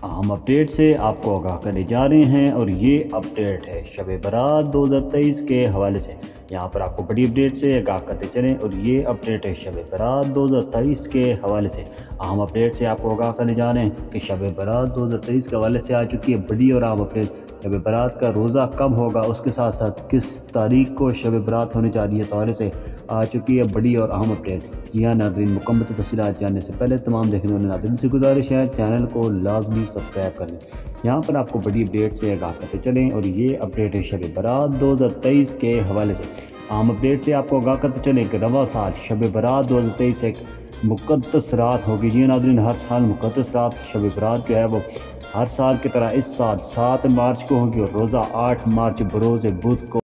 अहम अपडेट से आपको आगाह करने जा रहे हैं और ये अपडेट है शब बारात 2023 के हवाले से। यहाँ पर आपको बड़ी अपडेट से आगाह करते चलें और ये अपडेट है शब बारात 2023 के हवाले से। अहम अपडेट से आपको आगाह करने जा रहे हैं कि शब बारात 2023 के हवाले से आ चुकी है बड़ी और अहम अपडेट। शब बारात का रोज़ा कब होगा, उसके साथ साथ किस तारीख को शब बारात होने जा रही है, इस हवाले से आ चुकी है बड़ी और अहम अपडेट। जी हाँ नाज़रीन, मुकम्मल तफसीलात जानने से पहले तमाम देखने वाले नाज़रीन से गुजारिश है चैनल को लाजमी सब्सक्राइब कर लें। यहाँ पर आपको बड़ी अपडेट से आगाह करते चलें और ये अपडेट है शब बारात 2023 के हवाले से। अहम अपडेट से आपको आगाह करते चलें कि रवा साल शब बारात 2023 एक मुक़द्दस रात होगी। जी नाज़रीन, हर साल मुक़द्दस रात शब बारात जो है वो हर साल की तरह इस साल 7 मार्च को होगी और रोज़ा 8 मार्च बरोज़ बुध को